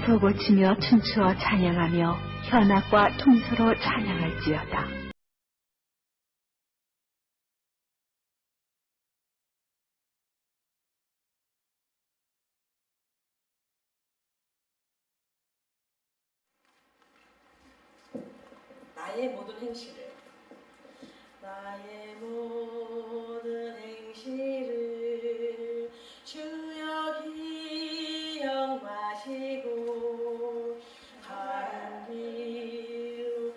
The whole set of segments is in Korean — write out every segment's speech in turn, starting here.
소고치며 춤추어 찬양하며 현악과 통소로 찬양할지어다. 나의 모든 행실을 주여 기억마시고 바른 길로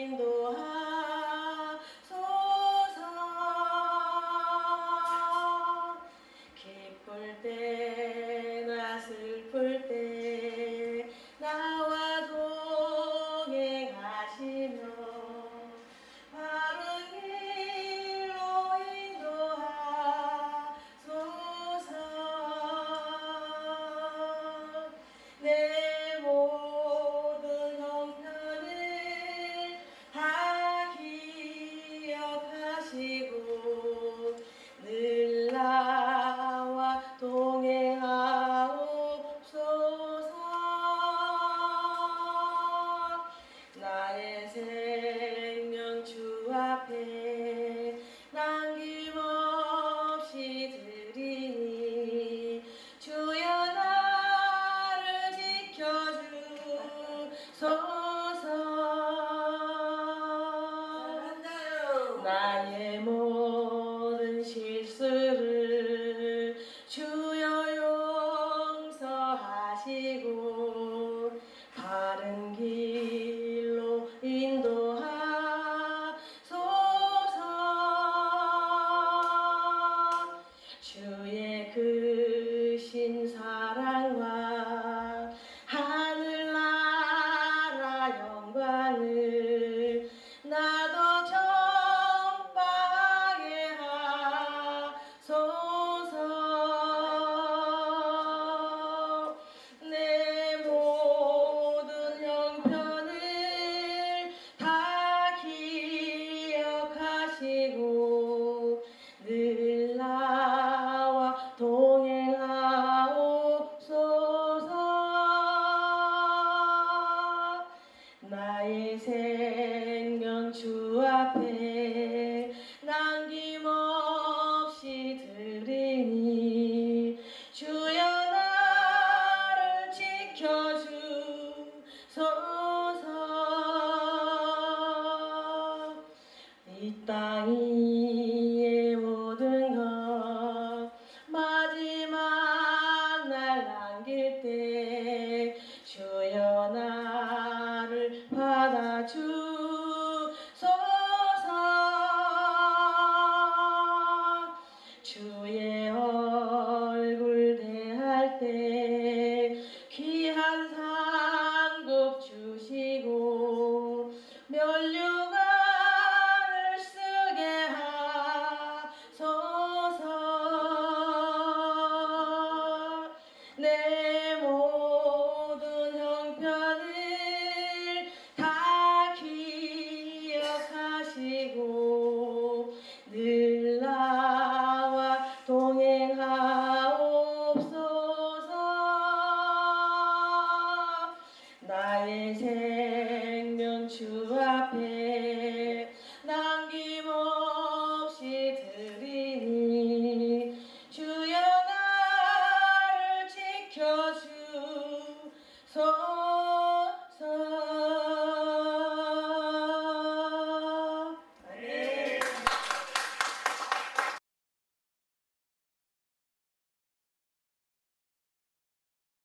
인도하소서. 기쁠 때나 슬플 때 나와 동행하시며 바른 길로 인도하소서. 내 모든 형편을 다 기억하시고 늘 나와 동행하옵소서. 나의 생명 주 앞에 남김없이 드리니 주여 나를 지켜주소서. 나의 모든 실수를 주여 용서하시고 바른 길로 인도하소서. 주의 크신 사랑과 하늘나라 영광을 나도 전파하게 하소서. 내 모든 형편을 다 기억하시고 늘 나와 동행하옵소서. 나의 생명 주 앞에 남김없이 드리니 주여 나를 지켜주소서. 이 땅 위의 모든 것 마지막 날 남길 때 주여 나를 받아주소서. 주의 얼굴 대할 때 귀한 상급 주시고 면류관을 쓰게 하소서. 내 모든 형편을 다 기억하시고 늘 나와 동행하옵소서. 나의 생명 주 앞에 남김없이 드리니 주여 나를 지켜주소서.